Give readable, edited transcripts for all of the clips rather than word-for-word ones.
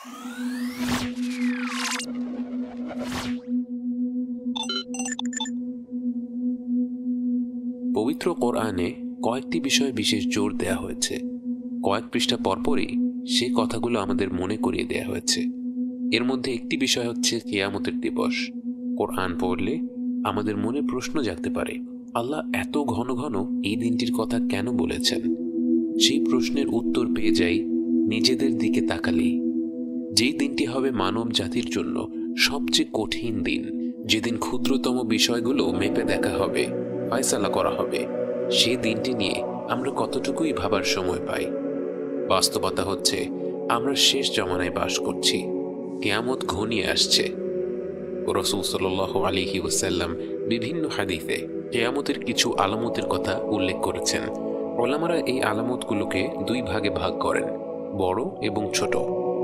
পবিত্র কোরআনে কয়েকটি বিষয়ে বিশেষ জোর দেয়া হয়েছে। কয়েক পৃষ্ঠা পরপরই সে কথাগুলো আমাদের মনে করিয়ে দেয়া হয়েছে। এর মধ্যে একটি বিষয় হচ্ছে কিয়ামতের দিবস। কোরআন পড়লে আমাদের মনে প্রশ্ন জাগতে পারে, আল্লাহ এত ঘন ঘন এই দিনটির কথা কেন বলেছেন? সেই প্রশ্নের উত্তর পেয়ে যাই নিজেদের দিকে তাকালেই। যেই দিনটি হবে মানব জাতির জন্য সবচেয়ে কঠিন দিন, যেদিন ক্ষুদ্রতম বিষয়গুলো মেপে দেখা হবে, ফয়সালা করা হবে, সেই দিনটি নিয়ে আমরা কতটুকুই ভাবার সময় পাই। বাস্তবতা হচ্ছে আমরা শেষ জমানায় বাস করছি। কিয়ামত ঘনিয়ে আসছে। রাসূল সাল্লাল্লাহু আলাইহি ওয়াসাল্লাম বিভিন্ন হাদিসে কিয়ামতের কিছু আলামতের কথা উল্লেখ করেছেন। উলামারা এই আলামতগুলোকে দুই ভাগে ভাগ করেন, বড় এবং ছোট।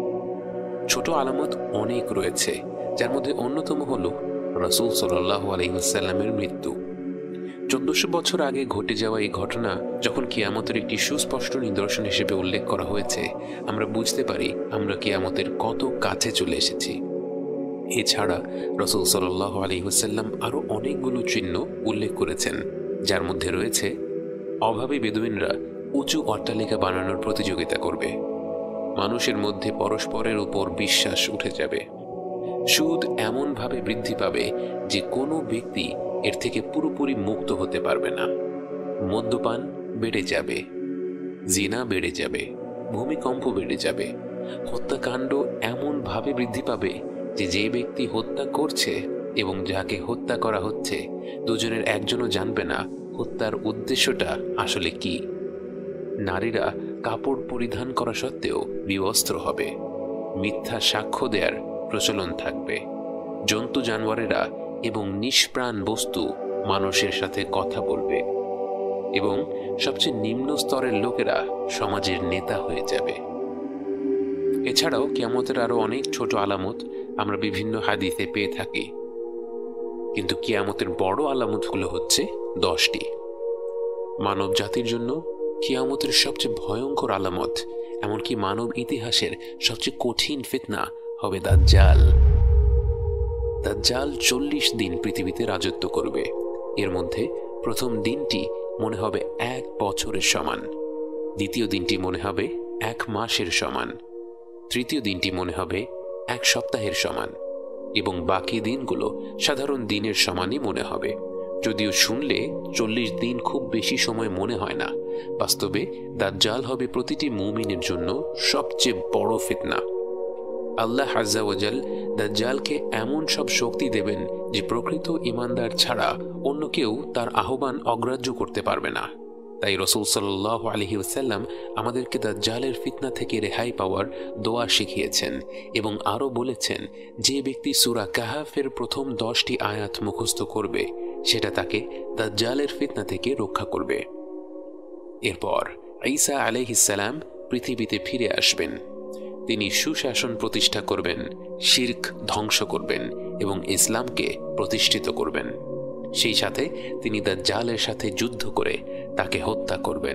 ছোট আলামত অনেক রয়েছে, যার মধ্যে অন্যতম হল রাসূল সাল্লাল্লাহু আলাইহি ওয়াসাল্লামের মৃত্যু। 1400 বছর আগে ঘটে যাওয়া এই ঘটনা যখন কিয়ামতের একটি সুস্পষ্ট নিদর্শন হিসেবে উল্লেখ করা হয়েছে, আমরা বুঝতে পারি আমরা কিয়ামতের কত কাছে চলে এসেছি। এছাড়া রাসূল সাল্লাল্লাহু আলাইহি ওয়াসাল্লাম আরো অনেকগুলো চিহ্ন উল্লেখ করেছেন, যার মধ্যে রয়েছে অভাবী বেদুইনরা উঁচু অট্টালিকা বানানোর প্রতিযোগিতা করবে, মানুষের মধ্যে পরস্পরের উপর বিশ্বাস উঠে যাবে, সুদ এমনভাবে বৃদ্ধি পাবে যে কোনো ব্যক্তি এর থেকে পুরোপুরি মুক্ত হতে পারবে না, মদ্যপান বেড়ে যাবে, জিনা বেড়ে যাবে, ভূমিকম্প বেড়ে যাবে, হত্যাকাণ্ড এমনভাবে বৃদ্ধি পাবে যে যে ব্যক্তি হত্যা করছে এবং যাকে হত্যা করা হচ্ছে দুজনের একজনও জানবে না হত্যার উদ্দেশ্যটা আসলে কি। নারীরা কাপড় পরিধান করা সত্ত্বেও বিবস্ত্র হবে, মিথ্যা সাক্ষ্য দেওয়ার প্রচলন থাকবে, জন্তু জানোয়ারেরা এবং নিষ্প্রাণ বস্তু মানুষের সাথে কথা বলবে এবং সবচেয়ে নিম্ন স্তরের লোকেরা সমাজের নেতা হয়ে যাবে। এছাড়াও কিয়ামতের আরো অনেক ছোট আলামত আমরা বিভিন্ন হাদিসে পেয়ে থাকি, কিন্তু কিয়ামতের বড় আলামতগুলো হচ্ছে 10টি। মানব জাতির জন্য কিয়ামতের সবচেয়ে ভয়ঙ্কর আলামত, এমনকি মানব ইতিহাসের সবচেয়ে কঠিন ফিতনা হবে দাজ্জাল। দাজ্জাল 40 দিন পৃথিবীতে রাজত্ব করবে। এর মধ্যে প্রথম দিনটি মনে হবে 1 বছরের সমান, দ্বিতীয় দিনটি মনে হবে 1 মাসের সমান, তৃতীয় দিনটি মনে হবে 1 সপ্তাহের সমান এবং বাকি দিনগুলো সাধারণ দিনের সমানই মনে হবে। যদিও শুনলে 40 দিন খুব বেশি সময় মনে হয় না, বাস্তবে দাজ্জাল হবে প্রতিটি মুমিনের জন্য সবচেয়ে বড় ফিতনা। আল্লাহ আজ্জা ওয়াজাল দাজ্জালকে এমন সব শক্তি দেবেন যে প্রকৃত ঈমানদার ছাড়া অন্য কেউ তার আহ্বান অগ্রাহ্য করতে পারবে না। তাই রাসূল সাল্লাল্লাহু আলাইহি ওয়াসাল্লাম আমাদেরকে দাজ্জালের ফিতনা থেকে রেহাই পাওয়ার দোয়া শিখিয়েছেন এবং আরও বলেছেন, যে ব্যক্তি সূরা কাহাফের প্রথম 10টি আয়াত মুখস্থ করবে সেটা তাকে দাজ্জালের ফিতনা থেকে রক্ষা করবে। এরপর ঈসা আলাইহিস সালাম পৃথিবীতে ফিরে আসবেন। তিনি সুশাসন প্রতিষ্ঠা করবেন, শিরক ধ্বংস করবেন এবং ইসলামকে প্রতিষ্ঠিত করবেন। সেই সাথে তিনি দাজ্জালের সাথে যুদ্ধ করে তাকে হত্যা করবেন।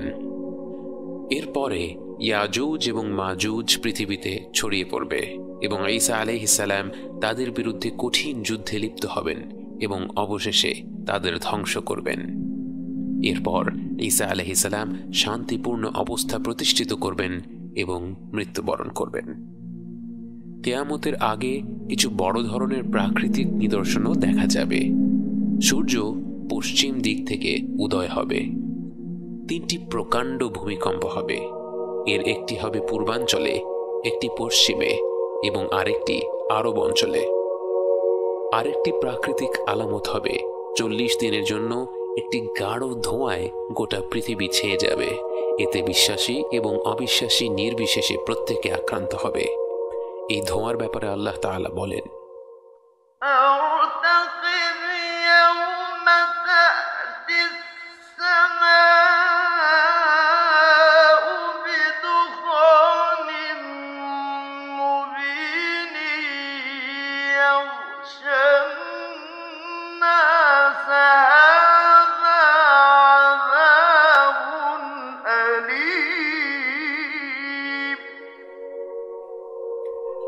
এরপরে ইয়াজুজ এবং মাজুজ পৃথিবীতে ছড়িয়ে পড়বে এবং ঈসা আলাইহিস সালাম তাদের বিরুদ্ধে কঠিন যুদ্ধে লিপ্ত হবেন এবং অবশেষে তাদের ধ্বংস করবেন। এরপর ঈসা আলাইহিস সালাম শান্তিপূর্ণ অবস্থা প্রতিষ্ঠিত করবেন এবং মৃত্যুবরণ করবেন। কিয়ামতের আগে কিছু বড় ধরনের প্রাকৃতিক নিদর্শনও দেখা যাবে। সূর্য পশ্চিম দিক থেকে উদয় হবে, 3টি প্রকাণ্ড ভূমিকম্প হবে। এর একটি হবে পূর্বাঞ্চলে, একটি পশ্চিমে এবং আরেকটি আরব অঞ্চলে। আরেকটি প্রাকৃতিক আলামত হবে 40 দিনের জন্য একটি গাঢ় ধোঁয়ায় গোটা পৃথিবী ছেয়ে যাবে। এতে বিশ্বাসী এবং অবিশ্বাসী নির্বিশেষে প্রত্যেকে আক্রান্ত হবে। এই ধোঁয়ার ব্যাপারে আল্লাহ তাআলা বলেন,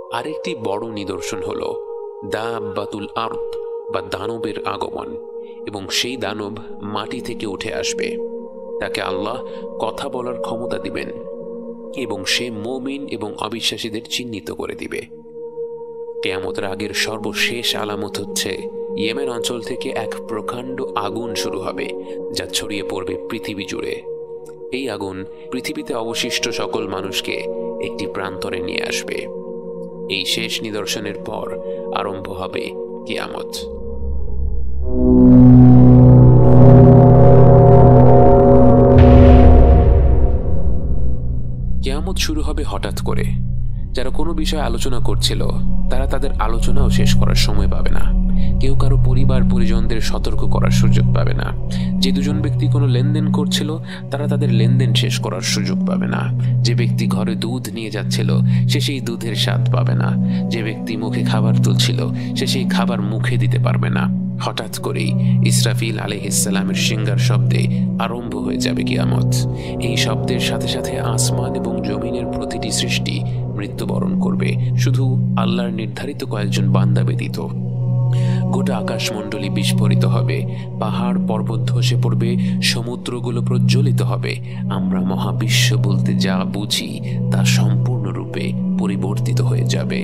আরেকটি বড় নিদর্শন হল দাব্বাতুল আরদ বা দানবের আগমন, এবং সেই দানব মাটি থেকে উঠে আসবে। তাকে আল্লাহ কথা বলার ক্ষমতা দিবেন এবং সে মুমিন এবং অবিশ্বাসীদের চিহ্নিত করে দিবে। কিয়ামতের আগের সর্বশেষ আলামত হচ্ছে ইয়েমেন অঞ্চল থেকে এক প্রকাণ্ড আগুন শুরু হবে, যা ছড়িয়ে পড়বে পৃথিবী জুড়ে। এই আগুন পৃথিবীতে অবশিষ্ট সকল মানুষকে একটি প্রান্তরে নিয়ে আসবে। এই শেষ নিদর্শনের পর আরম্ভ হবে কিয়ামত। কিয়ামত শুরু হবে হঠাৎ করে। যারা কোনো বিষয়ে আলোচনা করছিল তারা তাদের আলোচনাও শেষ করার সময় পাবে না। কেউ কারো পরিবার পরিজনদের সতর্ক করার সুযোগ পাবে না। যে দুজন ব্যক্তি কোনো লেনদেন করছিল তারা তাদের লেনদেন শেষ করার সুযোগ পাবে না। যে ব্যক্তি ঘরে দুধ নিয়ে যাচ্ছিল সে সেই দুধের স্বাদ পাবে না। যে ব্যক্তি মুখে খাবার তুলছিল সে সেই খাবার মুখে দিতে পারবে না। হঠাৎ করেই ইসরাফিল আলাইহিসসালামের সিংগার শব্দে আরম্ভ হয়ে যাবে কিয়ামত। এই শব্দের সাথে সাথে আসমান এবং জমিনের প্রতিটি সৃষ্টি মৃত্যুবরণ করবে, শুধু আল্লাহর নির্ধারিত কয়েকজন বান্দা ব্যতীত। গোটা আকাশমণ্ডলী বিস্ফোরিত হবে, পাহাড় পর্বত ধসে পড়বে, সমুদ্রগুলো প্রজ্বলিত হবে। আমরা মহাবিশ্ব বলতে যা বুঝি তা সম্পূর্ণরূপে পরিবর্তিত হয়ে যাবে।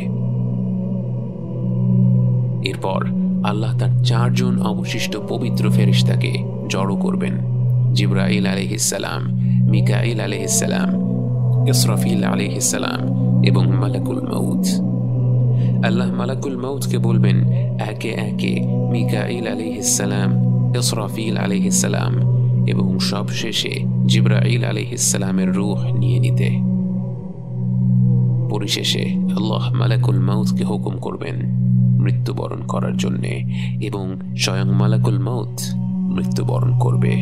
এরপর আল্লাহ তার 4 জন অবশিষ্ট পবিত্র ফেরেশতাকে জড়ো করবেন। জিবরাইল আলাইহিসসালাম, মিকাইল আলাইহিসসালাম, ইসরাফিল আলাইহিসসালাম এবং মালাকুল মউত। আল্লাহ মালাকুল মউতকে বলবেন একে একে মিকাইল আলাইহিসসালাম, ইসরাফিল আলাইহিসসালাম এবং সবশেষে জিবরাইল আলাইহিসসালামের রূহ নিয়ে নিতে। পরিশেষে আল্লাহ মালাকুল মউতকে হুকুম করবেন মৃত্যুবরণ করার জন্য, এবং স্বয়ং মালাকুল মউত মৃত্যুবরণ করবে।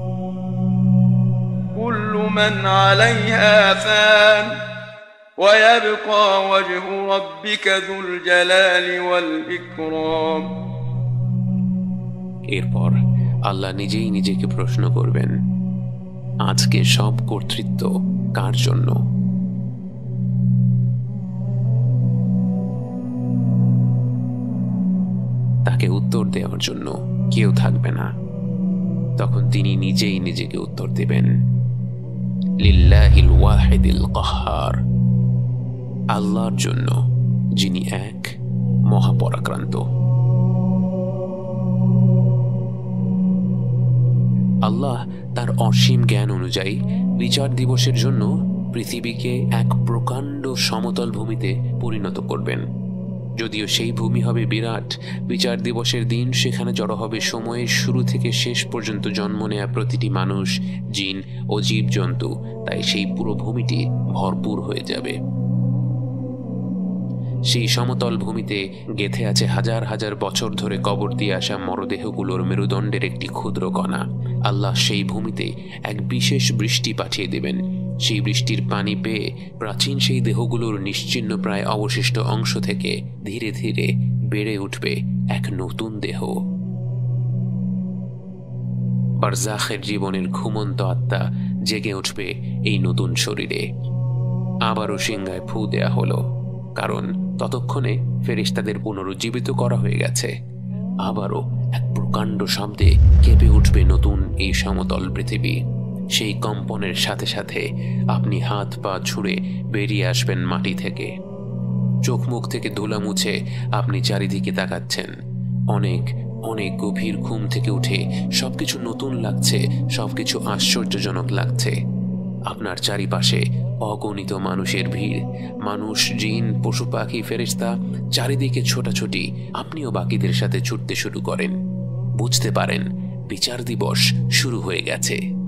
কুল্লু মান আলাইহা ফান ওয়া ইয়াবকা ওয়াজহু রাব্বিকা যুল জালালি ওয়াল ইকরাম। এরপর আল্লাহ নিজেই নিজেকে প্রশ্ন করবেন, আজকে সব কর্তৃত্ব কার জন্য? তাকে উত্তর দেওয়ার জন্য কেউ থাকবে না। তখন তিনি নিজেই নিজেকে উত্তর দেবেন, লিল্লাহিল ওয়াহিদিল কাহ্হার, আল্লাহর জন্য যিনি এক মহাপরাক্রান্ত। আল্লাহ তার অসীম জ্ঞান অনুযায়ী বিচার দিবসের জন্য পৃথিবীকে এক প্রকাণ্ড সমতল ভূমিতে পরিণত করবেন। যদিও সেই ভূমি হবে বিরাট, বিচার দিবসের দিন সেখানে জড়ো হবে সময়ের শুরু থেকে শেষ পর্যন্ত জন্ম নেয়া প্রতিটি মানুষ, জিন ও জীবজন্তু। তাই সেই পুরো ভূমিটি ভরপুর হয়ে যাবে। সেই সমতল ভূমিতে গেঁথে আছে হাজার হাজার বছর ধরে কবর দিয়ে আসা মরদেহগুলোর মেরুদণ্ডের একটি ক্ষুদ্র কণা। আল্লাহ সেই ভূমিতে এক বিশেষ বৃষ্টি পাঠিয়ে দেবেন। সেই বৃষ্টির পানি পেয়ে প্রাচীন সেই দেহগুলোর নিশ্চিহ্ন প্রায় অবশিষ্ট অংশ থেকে ধীরে ধীরে বেড়ে উঠবে এক নতুন দেহ। বারজাখের জীবনের ঘুমন্ত আত্মা জেগে উঠবে এই নতুন শরীরে। আবারও সিংহায় ফু দেয়া হলো, কারণ ততক্ষণে ফেরেশতাদের পুনরুজ্জীবিত করা হয়ে গেছে। আবারও এক প্রকাণ্ড শব্দে কেঁপে উঠবে নতুন এই সমতল পৃথিবী। সেই কম্পনের সাথে সাথে আপনি হাত পা ছুঁড়ে বেরিয়ে আসবেন মাটি থেকে। চোখ মুখ থেকে ধুলা মুছে আপনি চারিদিকে তাকাচ্ছেন। অনেক অনেক গভীর ঘুম থেকে উঠে সবকিছু নতুন লাগছে, সবকিছু আশ্চর্যজনক লাগছে। আপনার চারিপাশে অগণিত মানুষের ভিড়, মানুষ, জিন, পশু পাখি, ফেরেশতা, চারিদিকে ছোটাছুটি। আপনিও বাকিদের সাথে ছুটতে শুরু করেন। বুঝতে পারেন বিচার দিবস শুরু হয়ে গেছে।